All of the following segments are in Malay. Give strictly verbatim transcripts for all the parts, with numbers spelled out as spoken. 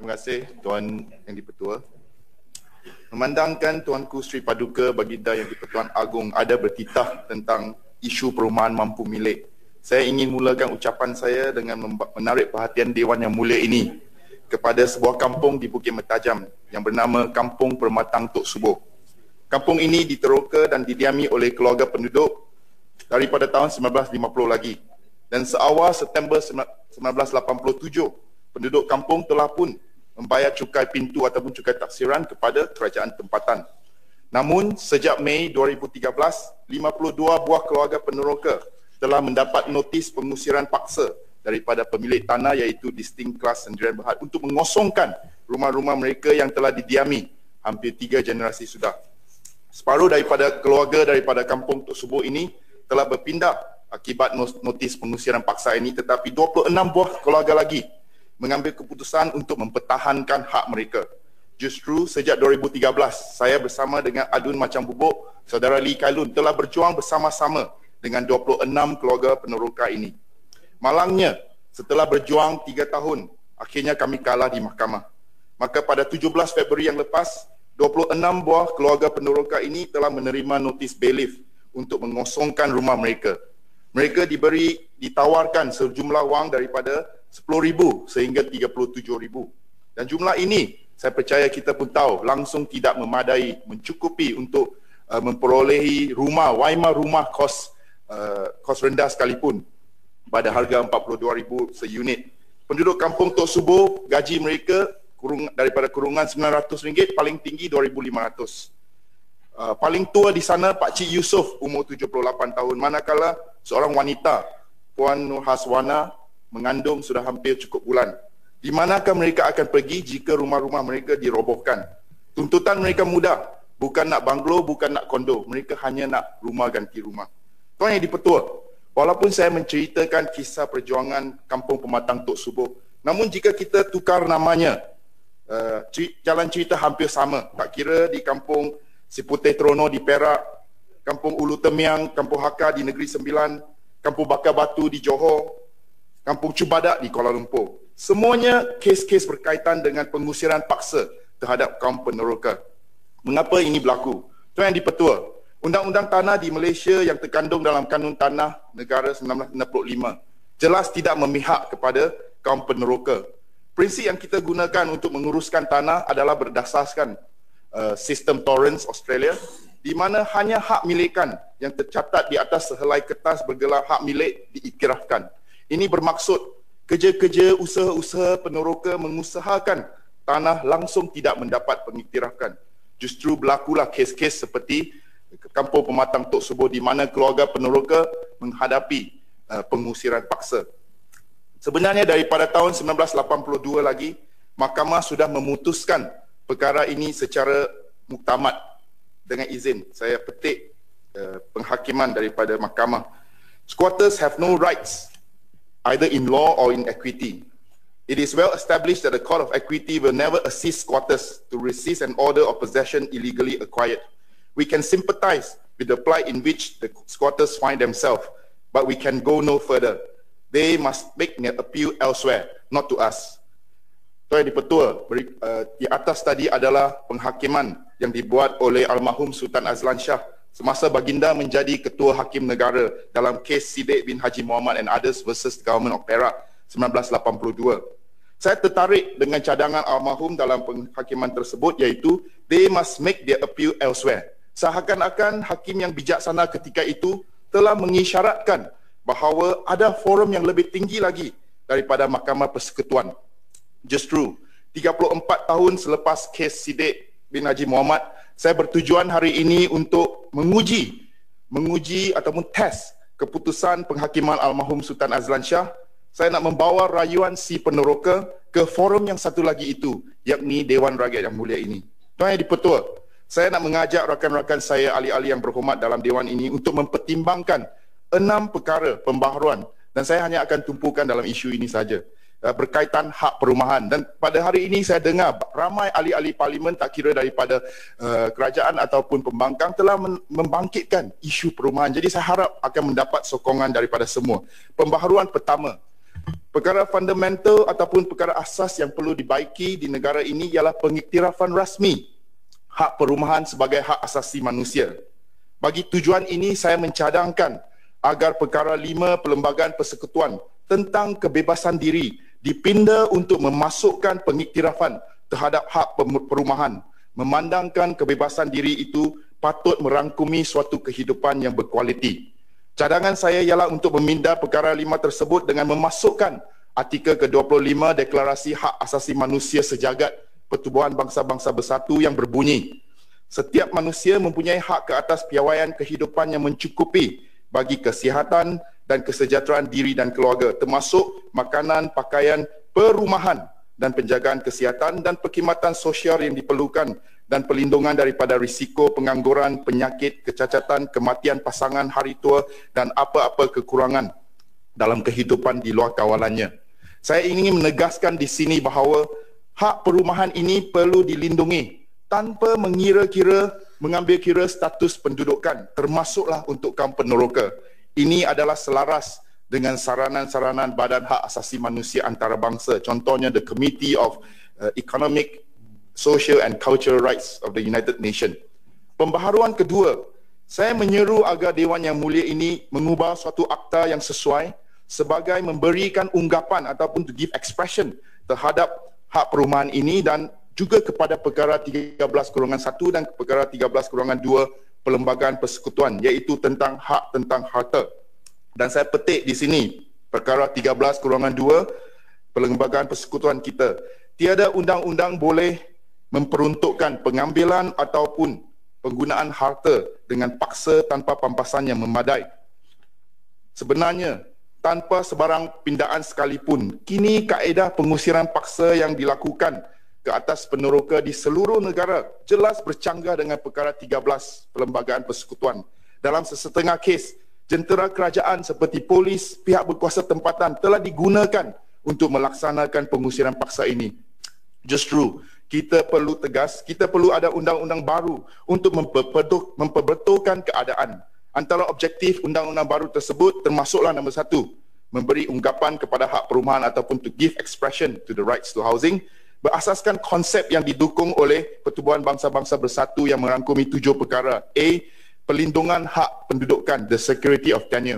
Terima kasih Tuan Yang Di-Pertua. Memandangkan Tuanku Sri Paduka Baginda Yang Di-Pertuan Agong ada bertitah tentang isu perumahan mampu milik, saya ingin mulakan ucapan saya dengan menarik perhatian Dewan Yang Mulia ini kepada sebuah kampung di Bukit Mertajam yang bernama Kampung Permatang Tok Subuh. Kampung ini diteroka dan didiami oleh keluarga penduduk daripada tahun sembilan belas lima puluh lagi, dan seawal September sembilan belas lapan puluh tujuh, penduduk kampung telah pun membayar cukai pintu ataupun cukai taksiran kepada kerajaan tempatan. Namun, sejak Mei dua ribu tiga belas, lima puluh dua buah keluarga peneroka telah mendapat notis pengusiran paksa daripada pemilik tanah iaitu Distinct Class Sendirian Berhad untuk mengosongkan rumah-rumah mereka yang telah didiami hampir tiga generasi sudah. Separuh daripada keluarga daripada kampung Tok Subuh ini telah berpindah akibat notis pengusiran paksa ini, tetapi dua puluh enam buah keluarga lagi mengambil keputusan untuk mempertahankan hak mereka. Justru sejak dua ribu tiga belas, saya bersama dengan Adun Macang Bubuk, Saudara Lee Kailun telah berjuang bersama-sama dengan dua puluh enam keluarga peneroka ini. Malangnya, setelah berjuang tiga tahun, akhirnya kami kalah di mahkamah. Maka pada tujuh belas Februari yang lepas, dua puluh enam buah keluarga peneroka ini telah menerima notis bailiff untuk mengosongkan rumah mereka. Mereka diberi, ditawarkan sejumlah wang daripada sepuluh ribu sehingga tiga puluh tujuh ribu. Dan jumlah ini, saya percaya kita pun tahu, langsung tidak memadai, mencukupi untuk uh, memperolehi rumah, waima rumah kos uh, kos rendah sekalipun pada harga empat puluh dua ribu seunit. Penduduk kampung Tok Subuh, gaji mereka kurung, daripada kurungan sembilan ratus ringgit, paling tinggi dua ribu lima ratus. Uh, paling tua di sana Pak Cik Yusof, umur tujuh puluh lapan tahun, manakala seorang wanita, Puan Nur Haswana, mengandung sudah hampir cukup bulan. Di manakah mereka akan pergi jika rumah-rumah mereka dirobohkan? Tuntutan mereka mudah, bukan nak banglo, bukan nak kondo, mereka hanya nak rumah ganti rumah. Tuan Yang Di-Pertua, walaupun saya menceritakan kisah perjuangan Kampung Pematang Tok Subuh, namun jika kita tukar namanya, uh, jalan cerita hampir sama. Tak kira di Kampung Siputeh Trono di Perak, Kampung Ulu Temiang, Kampung Hakka di Negeri Sembilan, Kampung Bakar Batu di Johor, Kampung Cubadak di Kuala Lumpur. Semuanya kes-kes berkaitan dengan pengusiran paksa terhadap kaum peneroka. Mengapa ini berlaku? Tuan Yang Di-Pertua, Undang-Undang Tanah di Malaysia yang terkandung dalam Kanun Tanah Negara sembilan belas enam puluh lima jelas tidak memihak kepada kaum peneroka. Prinsip yang kita gunakan untuk menguruskan tanah adalah berdasarkan uh, sistem Torrens Australia, di mana hanya hak milikan yang tercatat di atas sehelai kertas bergelar hak milik diiktirafkan. Ini bermaksud kerja-kerja usaha-usaha peneroka mengusahakan tanah langsung tidak mendapat pengiktirafkan. Justru berlakulah kes-kes seperti Kampung Pematang Tok Subuh di mana keluarga peneroka menghadapi uh, pengusiran paksa. Sebenarnya daripada tahun sembilan belas lapan puluh dua lagi, mahkamah sudah memutuskan perkara ini secara muktamad. Dengan izin, saya petik uh, penghakiman daripada mahkamah. Squatters have no rights either in law or in equity. It is well established that the Court of Equity will never assist squatters to resist an order of possession illegally acquired. We can sympathize with the plight in which the squatters find themselves, but we can go no further. They must make their appeal elsewhere, not to us. Tuan Yang Di-Pertua, uh, di atas tadi adalah penghakiman yang dibuat oleh almarhum Sultan Azlan Shah semasa baginda menjadi ketua hakim negara dalam kes Siddiq bin Haji Muhammad and others versus the Government of Perak sembilan belas lapan puluh dua. Saya tertarik dengan cadangan almarhum dalam penghakiman tersebut, iaitu they must make their appeal elsewhere. Seakan-akan hakim yang bijaksana ketika itu telah mengisyaratkan bahawa ada forum yang lebih tinggi lagi daripada Mahkamah Persekutuan. Justru tiga puluh empat tahun selepas kes Siddiq bin Haji Muhammad, saya bertujuan hari ini untuk menguji, menguji ataupun test keputusan penghakiman almarhum Sultan Azlan Shah. Saya nak membawa rayuan si peneroka ke forum yang satu lagi itu, yakni Dewan Rakyat Yang Mulia ini. Tuan Yang Di-Pertua, saya nak mengajak rakan-rakan saya, ahli-ahli yang berhormat dalam Dewan ini untuk mempertimbangkan enam perkara pembaharuan, dan saya hanya akan tumpukan dalam isu ini saja, berkaitan hak perumahan. Dan pada hari ini saya dengar ramai ahli-ahli parlimen, tak kira daripada uh, kerajaan ataupun pembangkang, telah membangkitkan isu perumahan. Jadi saya harap akan mendapat sokongan daripada semua. Pembaharuan pertama, Perkara fundamental ataupun perkara asas yang perlu dibaiki di negara ini ialah pengiktirafan rasmi hak perumahan sebagai hak asasi manusia. Bagi tujuan ini, saya mencadangkan agar perkara lima Perlembagaan Persekutuan tentang kebebasan diri dipinda untuk memasukkan pengiktirafan terhadap hak perumahan, memandangkan kebebasan diri itu patut merangkumi suatu kehidupan yang berkualiti. Cadangan saya ialah untuk meminda perkara lima tersebut dengan memasukkan artikel ke dua puluh lima Deklarasi Hak Asasi Manusia Sejagat Pertubuhan Bangsa-Bangsa Bersatu yang berbunyi, setiap manusia mempunyai hak ke atas piawaian kehidupan yang mencukupi bagi kesihatan dan kesejahteraan diri dan keluarga, termasuk makanan, pakaian, perumahan dan penjagaan kesihatan dan perkhidmatan sosial yang diperlukan, dan perlindungan daripada risiko pengangguran, penyakit, kecacatan, kematian pasangan, hari tua dan apa-apa kekurangan dalam kehidupan di luar kawalannya. Saya ingin menegaskan di sini bahawa hak perumahan ini perlu dilindungi tanpa mengira-kira, mengambil kira status pendudukan, termasuklah untuk kaum peneroka. Ini adalah selaras dengan saranan-saranan Badan Hak Asasi Manusia Antarabangsa, contohnya the Committee of uh, Economic, Social and Cultural Rights of the United Nations. Pembaharuan kedua, saya menyeru agar Dewan Yang Mulia ini mengubah suatu akta yang sesuai sebagai memberikan unggapan ataupun to give expression terhadap hak perumahan ini, dan juga kepada perkara tiga belas kurungan satu dan perkara tiga belas kurungan dua Perlembagaan Persekutuan, iaitu tentang hak tentang harta. Dan saya petik di sini perkara tiga belas kurungan dua Perlembagaan Persekutuan kita. Tiada undang-undang boleh memperuntukkan pengambilan ataupun penggunaan harta dengan paksa tanpa pampasan yang memadai. Sebenarnya, tanpa sebarang pindaan sekalipun, kini kaedah pengusiran paksa yang dilakukan ke atas peneroka di seluruh negara jelas bercanggah dengan perkara tiga belas Perlembagaan Persekutuan. Dalam sesetengah kes, jentera kerajaan seperti polis, pihak berkuasa tempatan telah digunakan untuk melaksanakan pengusiran paksa ini. Justru, kita perlu tegas, kita perlu ada undang-undang baru untuk memperbetulkan keadaan. Antara objektif undang-undang baru tersebut termasuklah nombor satu, memberi unggapan kepada hak perumahan ataupun to give expression to the rights to housing, berasaskan konsep yang didukung oleh Pertubuhan Bangsa-Bangsa Bersatu yang merangkumi tujuh perkara. A. Perlindungan hak pendudukan, the security of tenure.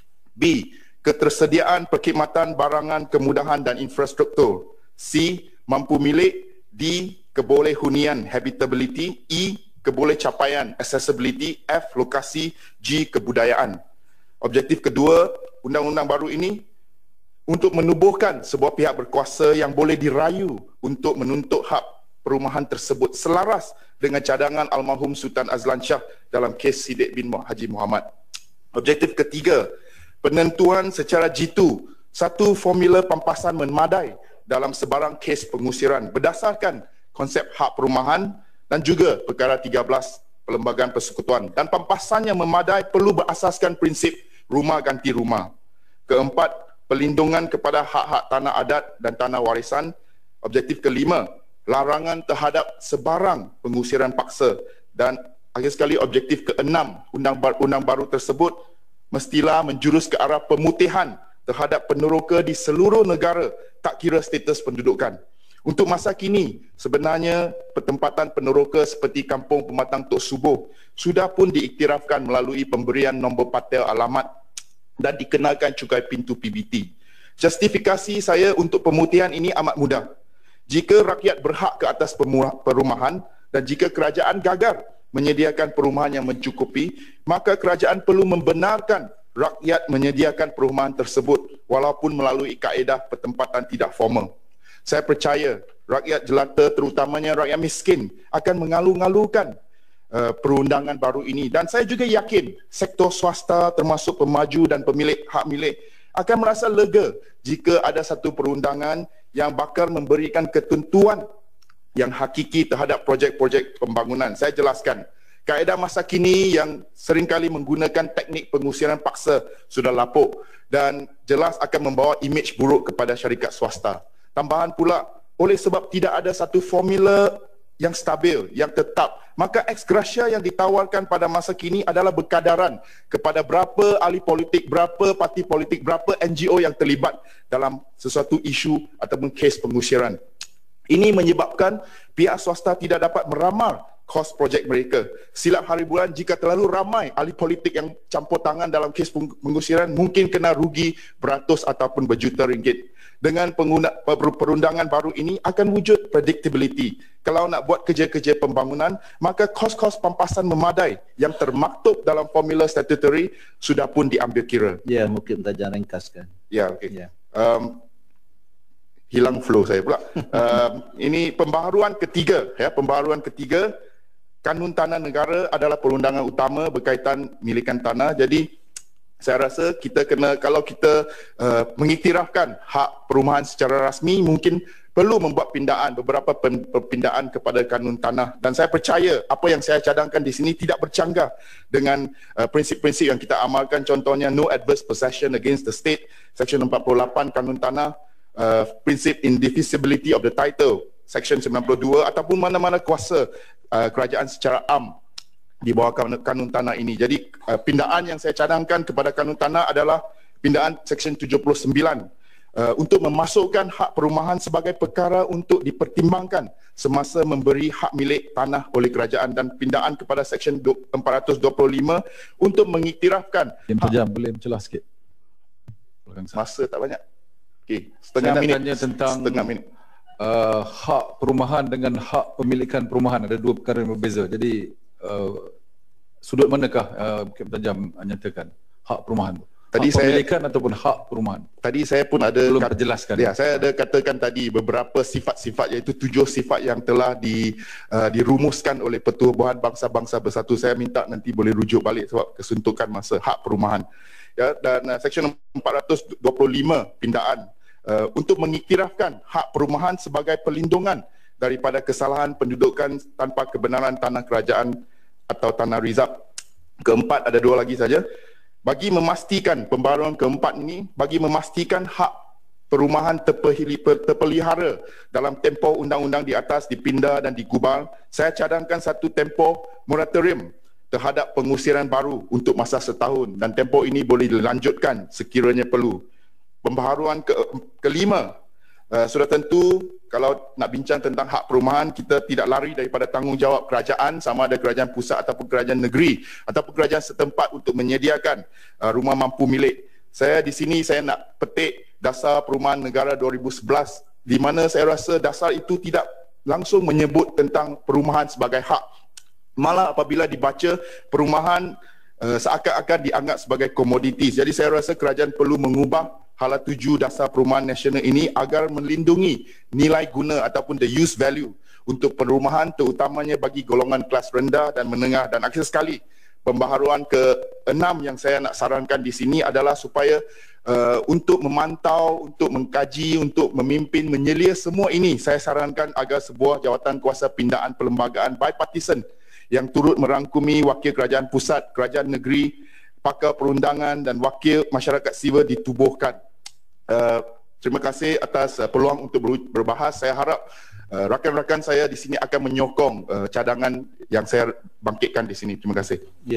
B. Ketersediaan perkhidmatan, barangan, kemudahan dan infrastruktur. C. Mampu milik. D. Kebolehunian, habitability. E. Kebolehcapaian, accessibility. F. Lokasi. G. Kebudayaan. Objektif kedua undang-undang baru ini untuk menubuhkan sebuah pihak berkuasa yang boleh dirayu untuk menuntut hak perumahan tersebut selaras dengan cadangan almarhum Sultan Azlan Shah dalam kes Siddiq bin Haji Muhammad. Objektif ketiga, penentuan secara jitu satu formula pampasan memadai dalam sebarang kes pengusiran berdasarkan konsep hak perumahan dan juga perkara tiga belas Perlembagaan Persekutuan, dan pampasan yang memadai perlu berasaskan prinsip rumah ganti rumah. Keempat, perlindungan kepada hak-hak tanah adat dan tanah warisan. Objektif kelima, larangan terhadap sebarang pengusiran paksa. Dan akhir sekali objektif keenam, undang-undang baru tersebut mestilah menjurus ke arah pemutihan terhadap peneroka di seluruh negara, tak kira status pendudukan. Untuk masa kini, sebenarnya pertempatan peneroka seperti Kampung Pematang Tok Subuh sudah pun diiktirafkan melalui pemberian nombor patel alamat dan dikenakan cukai pintu P B T. Justifikasi saya untuk pemutihan ini amat mudah. Jika rakyat berhak ke atas perumahan dan jika kerajaan gagal menyediakan perumahan yang mencukupi, maka kerajaan perlu membenarkan rakyat menyediakan perumahan tersebut walaupun melalui kaedah pertempatan tidak formal. Saya percaya rakyat jelata, terutamanya rakyat miskin, akan mengalu-ngalukan uh, perundangan baru ini, dan saya juga yakin sektor swasta termasuk pemaju dan pemilik hak milik akan merasa lega jika ada satu perundangan yang bakal memberikan ketentuan yang hakiki terhadap projek-projek pembangunan. Saya jelaskan, kaedah masa kini yang seringkali menggunakan teknik pengusiran paksa sudah lapuk dan jelas akan membawa imej buruk kepada syarikat swasta. Tambahan pula, oleh sebab tidak ada satu formula yang stabil, yang tetap. Maka ex gratia yang ditawarkan pada masa kini adalah berkadaran kepada berapa ahli politik, berapa parti politik, berapa N G O yang terlibat dalam sesuatu isu ataupun kes pengusiran. Ini menyebabkan pihak swasta tidak dapat meramal kos projek mereka. Silap hari bulan, jika terlalu ramai ahli politik yang campur tangan dalam kes pengusiran, mungkin kena rugi beratus ataupun berjuta ringgit. Dengan pengguna, perundangan baru ini akan wujud predictability. Kalau nak buat kerja-kerja pembangunan, maka kos-kos pampasan memadai yang termaktub dalam formula statutory sudah pun diambil kira. Ya, mungkin tak jangan ringkaskan. Ya, okey. Ya. Um, hilang flow saya pula. um, ini pembaharuan ketiga, ya, pembaharuan ketiga, kanun tanah negara adalah perundangan utama berkaitan milikan tanah. Jadi saya rasa kita kena, kalau kita uh, mengiktirafkan hak perumahan secara rasmi, mungkin perlu membuat pindaan, beberapa perpindaan kepada kanun tanah. Dan saya percaya apa yang saya cadangkan di sini tidak bercanggah dengan uh, prinsip-prinsip yang kita amalkan. Contohnya no adverse possession against the state, Section empat puluh lapan kanun tanah, uh, prinsip indivisibility of the title, Section sembilan puluh dua, ataupun mana-mana kuasa uh, kerajaan secara am di bawah kanun tanah ini. Jadi uh, pindaan yang saya cadangkan kepada kanun tanah adalah pindaan Seksyen tujuh puluh sembilan uh, untuk memasukkan hak perumahan sebagai perkara untuk dipertimbangkan semasa memberi hak milik tanah oleh kerajaan, dan pindaan kepada Seksyen empat ratus dua puluh lima untuk mengiktirafkan Yang jam boleh mencelah sikit. Masa tak banyak. Okey, setengah Saya minit. tanya tentang setengah minit. Uh, hak perumahan dengan hak pemilikan perumahan, ada dua perkara yang berbeza. Jadi uh, sudut manakah uh, Kapten Tajam nyatakan hak perumahan tu? Tadi hak saya- pemilikan ataupun hak perumahan? Tadi saya pun ada Belum kat- terjelaskan. Ya, saya ada katakan tadi beberapa sifat-sifat, iaitu tujuh sifat yang telah di uh, dirumuskan oleh Pertubuhan Bangsa-Bangsa Bersatu. Saya minta nanti boleh rujuk balik sebab kesuntukan masa hak perumahan. Ya, dan uh, Seksyen empat ratus dua puluh lima pindaan uh, untuk mengiktirafkan hak perumahan sebagai perlindungan daripada kesalahan pendudukan tanpa kebenaran tanah kerajaan atau tanah rizab. Keempat, ada dua lagi saja. Bagi memastikan pembaharuan keempat ini, bagi memastikan hak perumahan terpehili- terpelihara dalam tempoh undang-undang di atas dipinda dan digubal, saya cadangkan satu tempoh moratorium terhadap pengusiran baru untuk masa setahun, dan tempoh ini boleh dilanjutkan sekiranya perlu. Pembaharuan ke, kelima, uh, sudah tentu kalau nak bincang tentang hak perumahan, kita tidak lari daripada tanggungjawab kerajaan, sama ada kerajaan pusat ataupun kerajaan negeri ataupun kerajaan setempat untuk menyediakan uh, rumah mampu milik. Saya di sini saya nak petik Dasar Perumahan Negara dua ribu sebelas, di mana saya rasa dasar itu tidak langsung menyebut tentang perumahan sebagai hak. Malah apabila dibaca, perumahan uh, seakan-akan dianggap sebagai komoditis. Jadi saya rasa kerajaan perlu mengubah hala tuju Dasar Perumahan Nasional ini agar melindungi nilai guna ataupun the use value untuk perumahan, terutamanya bagi golongan kelas rendah dan menengah. Dan akhir sekali, pembaharuan keenam yang saya nak sarankan di sini adalah supaya uh, untuk memantau, untuk mengkaji, untuk memimpin, menyelia semua ini, saya sarankan agar sebuah jawatan kuasa pindaan perlembagaan bipartisan yang turut merangkumi wakil kerajaan pusat, kerajaan negeri, pakar perundangan dan wakil masyarakat sivil ditubuhkan. Uh, terima kasih atas uh, peluang untuk ber- berbahas. Saya harap uh, rakan-rakan saya di sini akan menyokong uh, cadangan yang saya bangkitkan di sini. Terima kasih.